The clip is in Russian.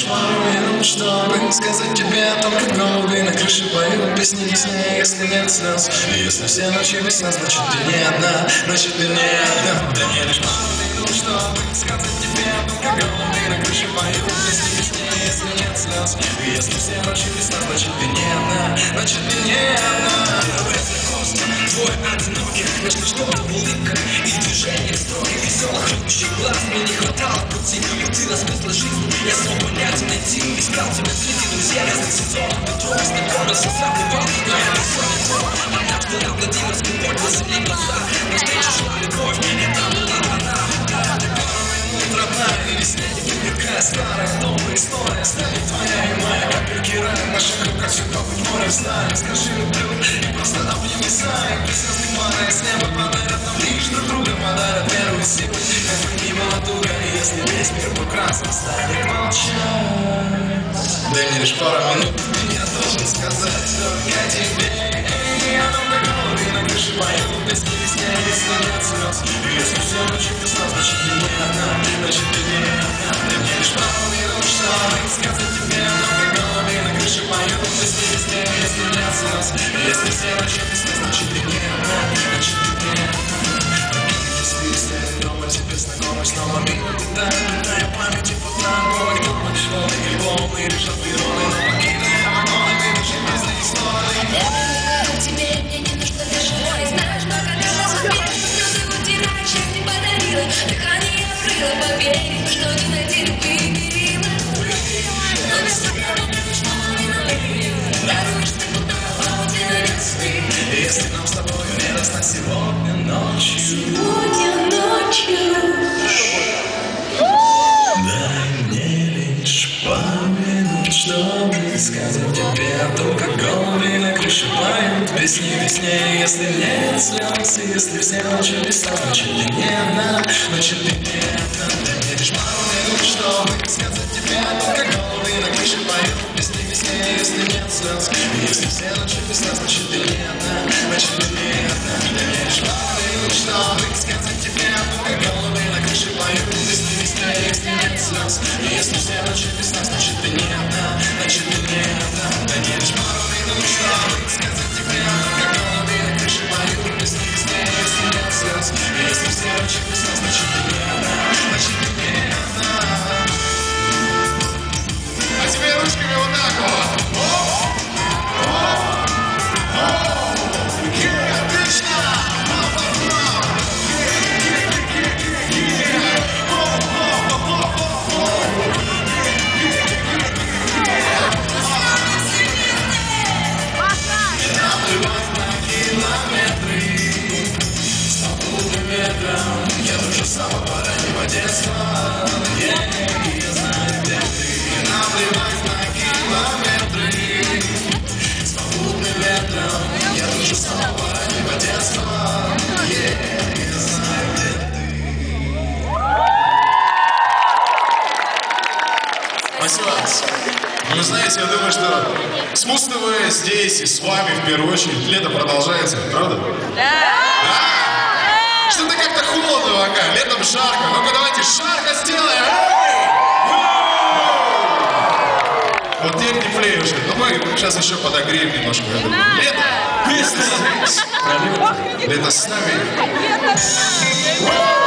лишь пару минут, чтобы сказать тебе о том, как голуби на крыше поют песни весне, если нет слез. И если все ночи весна, значит ты не одна, значит ты не одна. Дай мне лишь пару минут, чтобы сказать тебе о том, как голуби на крыше поют песни весне, если нет слез. И если все ночи весна, значит ты не одна, значит ты не одна. Твой одинокий, нашли что-то в улыбках и движениях строгих, веселых, любящих глаз. Мне не хватало пути, и ты на смысла жизни я смог понять и найти. Искал тебя среди друзей разных сезонов, метро, знакомился, забывал, но я не все не то. Однажды на Владимирской боль глазели глаза, навстречу шла любовь, и там была она. Пару минут родная, и весне не привыкая, старая, новая история станет твоя и моя. Капельки рая в наших руках, всегда быть море встали. Скажи люблю, и просто обними сами. Звезды пара из неба подарят нам лишь друг друга, подарят веру и силу. Как бы ни было туго, и если весь мир прекрасно станет молчать. Дай мне лишь пару минут, я должен сказать только тебе. Я там на голове на крыше поют песни весне, если нет слез. И если все ночи весна, значит ты не одна, значит ты не одна. Дай мне лишь пару минут, чтобы сказать тебе, на голове на крыше поют песни весне, если нет слез. И если все ночи весна, значит ты не одна, значит ты не одна. Стоит дома, тебе знакомы снова минуты, да, летая в памяти по танку. Кто пришел, и волны решат перроны, но покидая вагоны, ты души без истории. Тебе мне не нужно даже море, знаешь, но когда нас убили, слезы утираешь, я не подарила, дыхание открыла, поверь, что не найти любви перила. Но вместо того, как уж половину, даруешь ты будто полдень весны. Если нам с тобой не расстать сегодня ночью, дай мне лишь пару минут, чтобы сказать тебе о том, как голуби на крыше поют песни весне. Если нет слез, и если все ночи весна, значит ты не одна, значит ты не одна. Дай мне лишь пару минут, чтобы сказать тебе о том, как голуби на крыше поют песни весне. Если нет слез, и если все ночи весна, значит ты не одна, значит ты не одна. Дай мне лишь пару минут, чтобы сказать тебе о том, как голуби на крыше поют песни весне. Если нет слез, и если все ночи весна, значит ты не одна, значит ты не одна. Дай мне лишь пару минут, чтобы сказать тебе о том, как голуби на крыше поют песни весне. Если нет слез, и если все ночи весна, значит ты не одна, значит ты не одна. А теперь ручками вот так вот. Отлично! Я дружу с самого раннего детства. Я знаю, где ты. Не наплевать на километры. С попутным ветром я дружу с самого раннего детства. Я знаю, где ты. Спасибо. Вы знаете, я думаю, что с Муз-ТВ здесь и с вами в первую очередь лето продолжается, правда? Да! Что-то как-то холодно пока, летом жарко. Ну-ка давайте жарко сделаем! Вот теперь не плеешь. Но мы сейчас еще подогреем немножко. Лето! Песня! Лето с нами!